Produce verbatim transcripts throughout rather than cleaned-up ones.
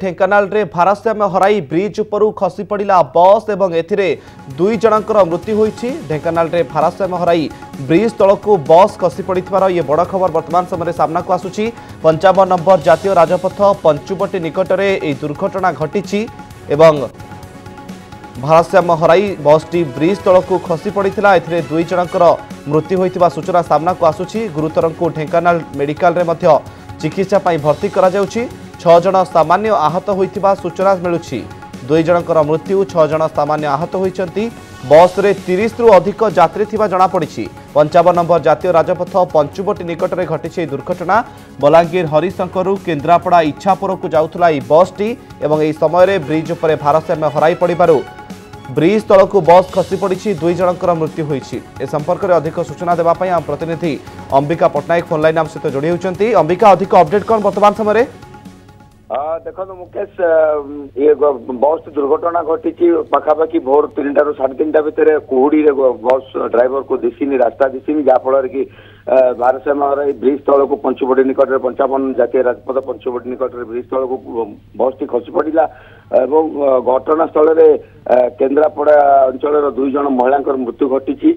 ढेंकानाल रे भारसाम्य हराई ब्रिज उपरू खसी पड़ा बस एवं एथिरे दुई जनकर मृत्यु होईछि। ढेंकानाल रे भारसाम्य हराई ब्रिज तलकू बस खसी पड़िथिबार ये बड़ खबर वर्तमान समय सामना को आसुछि। पंचावन नंबर जातीय राजपथ पंचुबटी निकट में यह दुर्घटना घटी एवं भारसाम्य हराई बसटी ब्रिज तलकू खसी पड़िथिला। एथिरे दुई जनकर मृत्यु होइथिबा सूचना सामना को आसुछि। गुरुतरंकु ढेंकानाल मेडिकल रे मध्य चिकित्सा पाई भर्ती करा जाउछि। छह जन सामान्य आहत होइथिबा सूचना मिलुछि। दुई जनकर मृत्यु छह जन सामान्य आहत होइछंती। बस रे तीस रु अधिक यात्री थिबा जणा पड़िछि। पंचावन नंबर जातीय राजपथ पंचुबटी निकट में घटी दुर्घटना। बलांगीर हरिशंकरु केन्द्रापड़ा इच्छापुर को जाउथला ई बसटी एवं एही समय रे ब्रिज उपरे भारसाम्य हराई पड़िबारु ब्रिज तलकू बस खसी पड़ी। दुई जनकर मृत्यु होईछि। ए संपर्क में अधिक सूचना देवा पई आम प्रतिनिधि अंबिका पट्टनायक फोन लाइन आम सहित जोड़ी होउछंती। अंबिका, अधिक अपडेट कौन वर्तमान समय? देखो मुकेश, ये बस दुर्घटना घटी पाखापाखि भोर तीन टारू साढ़े तीन भितर कुहुड़ी बस ड्राइवर को दिशनी रास्ता दिशनी जहाँफल कि भारसाम्य ब्रिज तल को पंचुबटी निकट में पंचावन जातीय राजपथ पंचुबटी निकट में ब्रिज तल को बस टी खसी पड़ा। घटनास्थल में केन्द्रापड़ा अंचल दुई जन महिला मृत्यु घटी।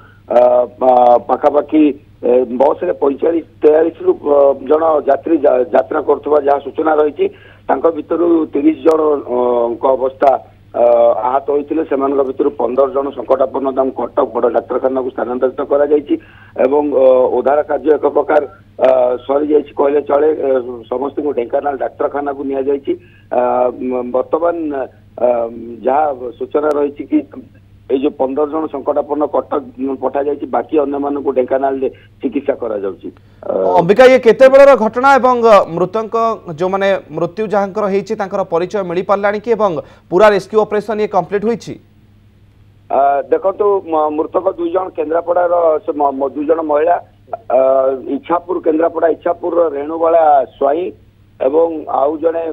पाखापाखि बस रे पैंचाश तेयालीस रु जन यात्री यात्रा करुवा जहाँ सूचना रही भर तीस जन अवस्था आहत होते से पंद्रह जन संकटापन्न कटक बड़ डाक्तखाना को स्थानांतरित कर उद्धार कार्य एक प्रकार सरी जाइए कहले चले। समस्त को ढेंकानाल डाक्तखाना को निया जाइए। वर्तमान जहाँ सूचना रही कि ये जो पंद्रह जन संकटापन्न कटक पठा जाइए, बाकी अन्य मान को ढेंकानाल चिकित्सा करा जाउछि। अंबिका, ये केते बेलर घटना एवं मृतक जो माने मृत्यु जहाँकर होईछि तांकर परिचय मिली पारलानी कि एवं पूरा रेस्क्यू ऑपरेशन ये कंप्लीट होईछि? देखो तो मृतक दुई जन केन्द्रापड़ा दुई जन महिला इच्छापुर केन्द्रापड़ा इच्छापुर रेणुबाला स्वाई एवं आउ जने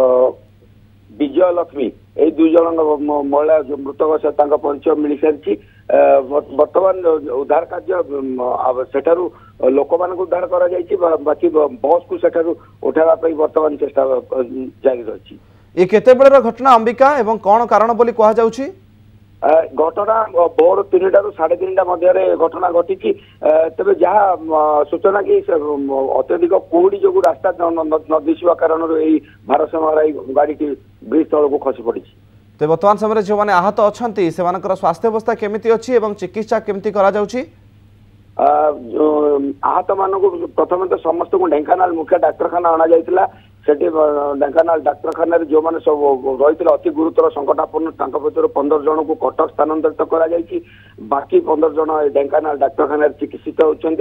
विजय लक्ष्मी ये दुई जन महिला जो मृतक से परिचय मिल सारी। बर्तमान उद्धार कार्य सेठारु लोक मान उद्धार करा जायछि, बाकी बस को सेठारु उठावा पई वर्तमान चेष्टा जारी रही। ये केते बेलर घटना अंबिका एवं कौन कारण बोली कहा जाउछि? घटना भोर तीन टारू साढ़े तीन मध्य घटना घटी। तेज जहाँ सूचना कि अत्यधिक कुहुड़ी जो रास्ता न दिशा कारण भारसाम्य गाड़ी ब्रिज तल को खसी पड़ी। तो वर्तमान समय जो मैंने आहत अच्छा से स्वास्थ्य अवस्था केमिति अछि एवं चिकित्सा केमिति करा जाउछि? आहत मान को प्रथम तो समस्त को ढेंकानाल मुख्य डाक्तखाना अणा जाइतिला। सेठी ढेंकानाल डाक्तखाना जो मैंने सब रही अति गुरुतर संकटापन्न भर पंद्रह जन को कटक स्थानांतरित करा जाइछि। बाकी पंद्रह जन ढेंकानाल डाक्तखाना चिकित्सित होउछंती।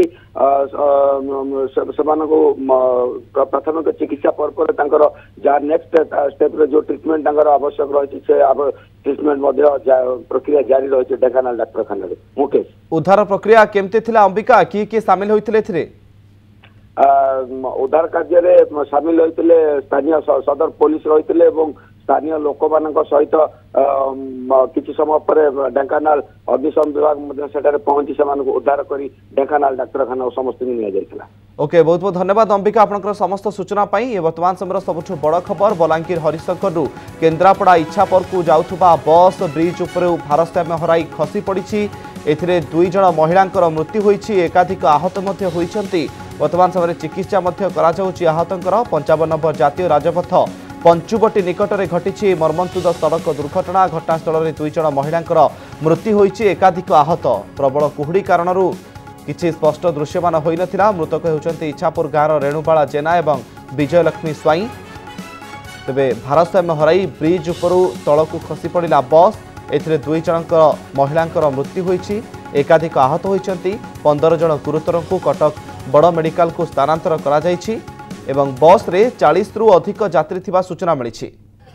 प्राथमिक चिकित्सा पर जहाँ नेक्स्ट स्टेप जो ट्रिटमेंट आवश्यक रही ट्रिटमेंट प्रक्रिया जारी रही ढेंकानाल डाक्तखाना। मुकेश, उद्धार प्रक्रिया केमती थिला अंबिका? किए किए सामिल होइथिले एथिरे? उद्धार कार्य सामिल होते स्थानीय सदर पुलिस रही स्थानीय लोक मान सहित किसी समय पर ढेंकानाल अग्निशम विभाग पहुंची से उद्धार कर ढेंकानाल डाक्तखाना समस्त निया। ओके, बहुत बहुत धन्यवाद अंबिका आपनकर समस्त सूचना पाई। ये वर्तमान समय सबुठ बड़ खबर। बलांगीर हरिशंकर केन्द्रापड़ा इच्छापुर को जाउथुबा बस ब्रिज उपर भारसाम्य हराई खसी पड़ी। एथिरे दुई जन महिलांकर मृत्यु होईछि। एकाधिक आहत मध्य होईछंती। वर्तमान समय चिकित्सा मध्य करा जाउछि आहतंकर। पंचावन नंबर जातीय राजपथ पंचुबटी निकट में घटी मर्मन्तुद सड़क दुर्घटना। घटनास्थल में दुई जन महिलांकर मृत्यु होईछि। एकाधिक आहत। प्रबल कुहुड़ी कारण किछि स्पष्ट दृश्यमान होई नथिला। मृतक हेउचंती इच्छापुर गाँव रेणुबाला जेना एवं विजय लक्ष्मी स्वाई। तेबे भारसाम्य हराई ब्रिज उपरू तलकू खसी पड़ा बस। एथिरे दुई जनकर महिलांकर मृत्यु होईछि। एकाधिक आहत होईछंती। पंद्रह जन गुरुतर को कटक बड़ मेडिकल को स्थानांतर करा जायछि एवं बस रे चालीस रु अधिक यात्री थिबा सूचना मिली।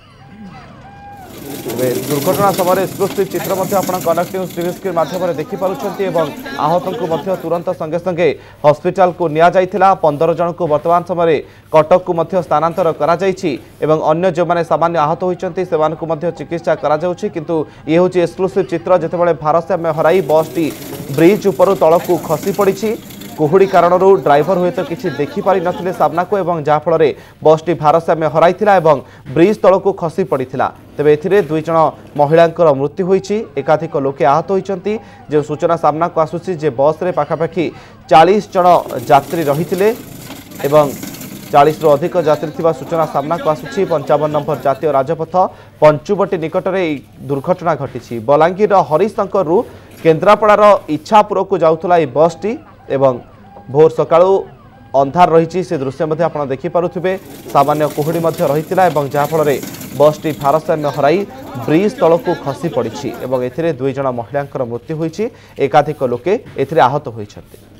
दुर्घटना समय एक्सक्लूसिव चित्र कनेक्ट न्यूज टीवी स्क्रीन माध्यम देखिपुंट आहत को तुरंत संगे संगे हॉस्पिटल को निया जाइथिला। पंद्रह जन को वर्तमान समय कटक को स्थानांतर करा जाइछि एवं अन्य जो माने सामान्य आहत होइचंती सेमान को मध्य चिकित्सा करा जाउछि। किंतु ये होछि एक्सक्लूसिव चित्र जेतेबेले भारसाम्य हराई बस टी ब्रिज ऊपर तलकू खसी पड़ी। कुहुड़ी कारण ड्राइवर हुए तो किसी देखिपारि नथिले सामना को एवं जाफल बसटी भारसाम्य हराइथिला एवं ब्रिज तल को खसी पड़ता। तेबे एथिरे दुई जन महिलांकर मृत्यु होईछि, एकाधिक लोके आहत होइछन्ति। जो सूचना सामना को आसुछि जे बस रे पाखापाखि चालीस जन यात्री रहिथिले एवं चालीस रु अधिक यात्री थिबा सूचना सामना को आसुछि। पंचावन नंबर जातीय राजपथ पंचुबटी निकट में दुर्घटना घटी। बलांगीर हरिशंकर रु केन्द्रापड़ार इच्छापुर को जाउथला ए बसटी एवं भोर सकाळु अंधार रही से दृश्य मध्य आप देखिपे। सामान्य कुहुड़ी रही जहाँफल बसटी भारसाम्य हराई ब्रिज तल को खसी पड़ी। एवं दुई जन महिला मृत्यु होती, एकाधिक लोके एथिरे आहत होइछन्ति।